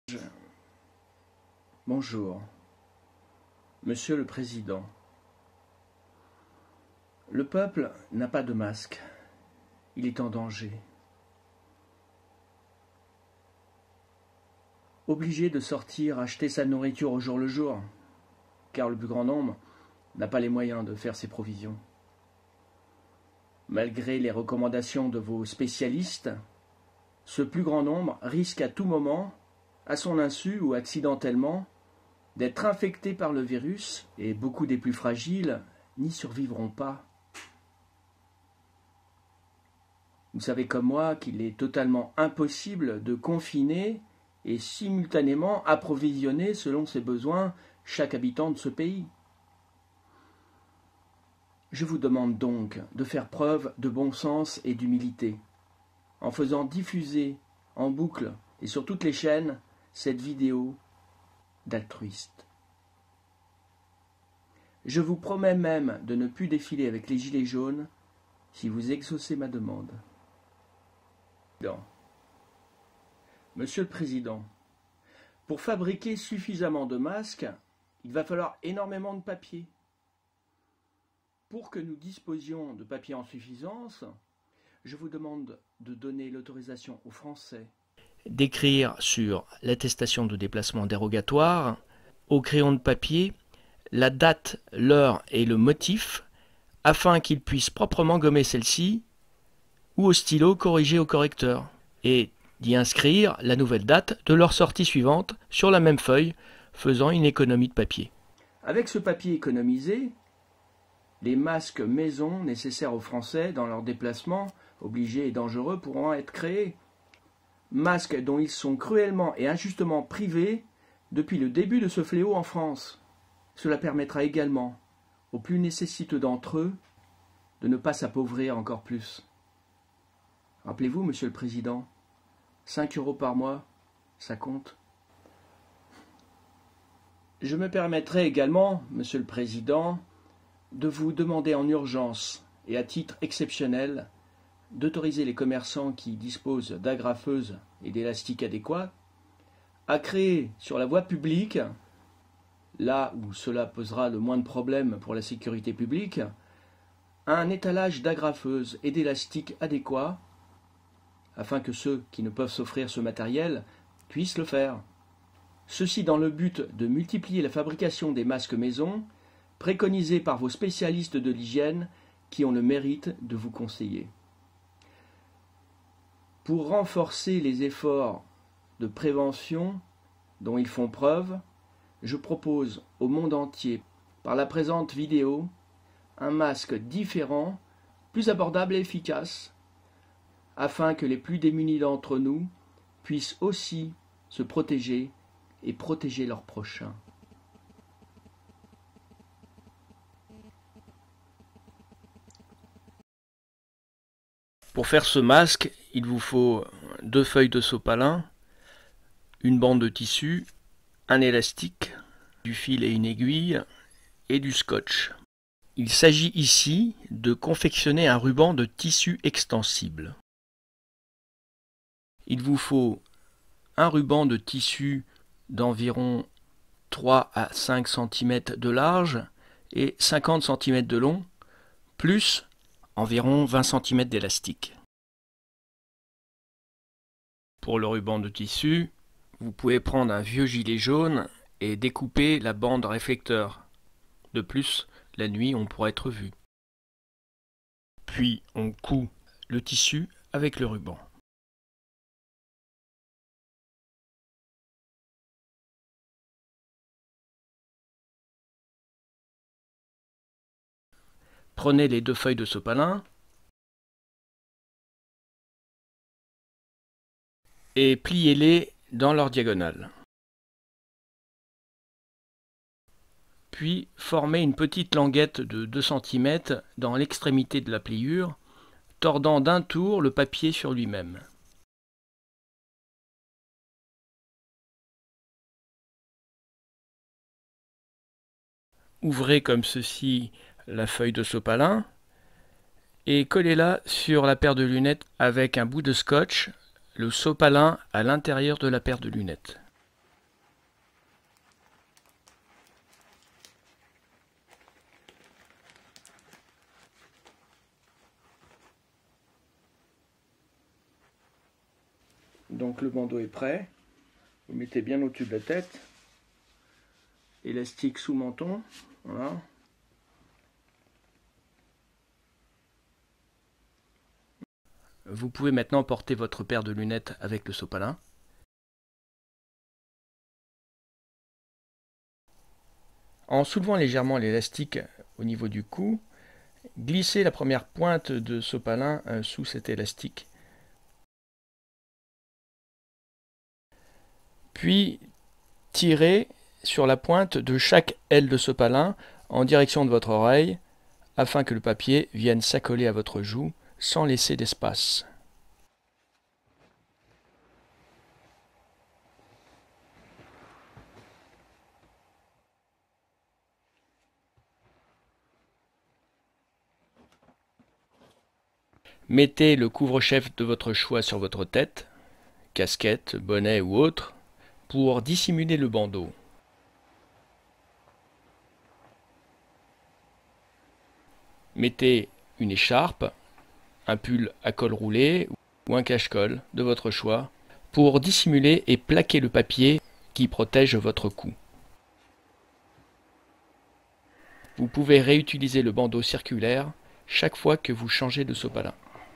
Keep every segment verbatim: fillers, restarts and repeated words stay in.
Bonjour, Monsieur le Président. Le peuple n'a pas de masque. Il est en danger. Obligé de sortir acheter sa nourriture au jour le jour, car le plus grand nombre n'a pas les moyens de faire ses provisions. Malgré les recommandations de vos spécialistes, ce plus grand nombre risque à tout moment, à son insu ou accidentellement, d'être infecté par le virus, et beaucoup des plus fragiles n'y survivront pas. Vous savez comme moi qu'il est totalement impossible de confiner et simultanément approvisionner selon ses besoins chaque habitant de ce pays. Je vous demande donc de faire preuve de bon sens et d'humilité, en faisant diffuser en boucle et sur toutes les chaînes cette vidéo d'altruiste. Je vous promets même de ne plus défiler avec les gilets jaunes si vous exaucez ma demande. Monsieur le Président, pour fabriquer suffisamment de masques, il va falloir énormément de papier. Pour que nous disposions de papier en suffisance, je vous demande de donner l'autorisation aux Français d'écrire sur l'attestation de déplacement dérogatoire, au crayon de papier, la date, l'heure et le motif, afin qu'ils puissent proprement gommer celle-ci, ou au stylo corriger au correcteur, et d'y inscrire la nouvelle date de leur sortie suivante sur la même feuille, faisant une économie de papier. Avec ce papier économisé, les masques maison nécessaires aux Français dans leurs déplacements, obligés et dangereux, pourront être créés. Masques dont ils sont cruellement et injustement privés depuis le début de ce fléau en France. Cela permettra également aux plus nécessiteux d'entre eux de ne pas s'appauvrir encore plus. Rappelez-vous, Monsieur le Président, cinq euros par mois, ça compte. Je me permettrai également, Monsieur le Président, de vous demander en urgence et à titre exceptionnel d'autoriser les commerçants qui disposent d'agrafeuses et d'élastiques adéquats à créer sur la voie publique, là où cela posera le moins de problèmes pour la sécurité publique, un étalage d'agrafeuses et d'élastiques adéquats afin que ceux qui ne peuvent s'offrir ce matériel puissent le faire. Ceci dans le but de multiplier la fabrication des masques maison, préconisés par vos spécialistes de l'hygiène qui ont le mérite de vous conseiller. Pour renforcer les efforts de prévention dont ils font preuve, je propose au monde entier, par la présente vidéo, un masque différent, plus abordable et efficace, afin que les plus démunis d'entre nous puissent aussi se protéger et protéger leurs prochains. Pour faire ce masque, il vous faut deux feuilles de sopalin, une bande de tissu, un élastique, du fil et une aiguille, et du scotch. Il s'agit ici de confectionner un ruban de tissu extensible. Il vous faut un ruban de tissu d'environ trois à cinq centimètres de large et cinquante centimètres de long, plus environ vingt centimètres d'élastique. Pour le ruban de tissu, vous pouvez prendre un vieux gilet jaune et découper la bande réflecteur. De plus, la nuit, on pourra être vu. Puis, on coud le tissu avec le ruban. Prenez les deux feuilles de sopalin et pliez-les dans leur diagonale. Puis formez une petite languette de deux centimètres dans l'extrémité de la pliure, tordant d'un tour le papier sur lui-même. Ouvrez comme ceci la feuille de sopalin et collez-la sur la paire de lunettes avec un bout de scotch, le sopalin à l'intérieur de la paire de lunettes. Donc le bandeau est prêt. Vous mettez bien au-dessus de la tête. Élastique sous menton. Voilà. Vous pouvez maintenant porter votre paire de lunettes avec le sopalin. En soulevant légèrement l'élastique au niveau du cou, glissez la première pointe de sopalin sous cet élastique. Puis tirez sur la pointe de chaque aile de sopalin en direction de votre oreille afin que le papier vienne s'accoler à votre joue sans laisser d'espace. Mettez le couvre-chef de votre choix sur votre tête, casquette, bonnet ou autre, pour dissimuler le bandeau. Mettez une écharpe, un pull à col roulé ou un cache-col de votre choix pour dissimuler et plaquer le papier qui protège votre cou. Vous pouvez réutiliser le bandeau circulaire chaque fois que vous changez de sopalin.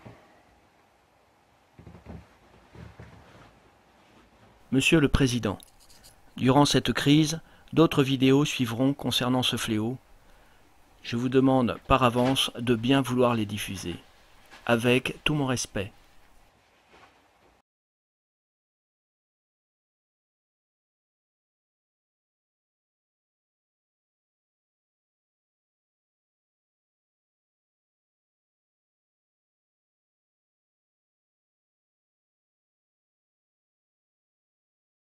Monsieur le Président, durant cette crise, d'autres vidéos suivront concernant ce fléau. Je vous demande par avance de bien vouloir les diffuser, avec tout mon respect.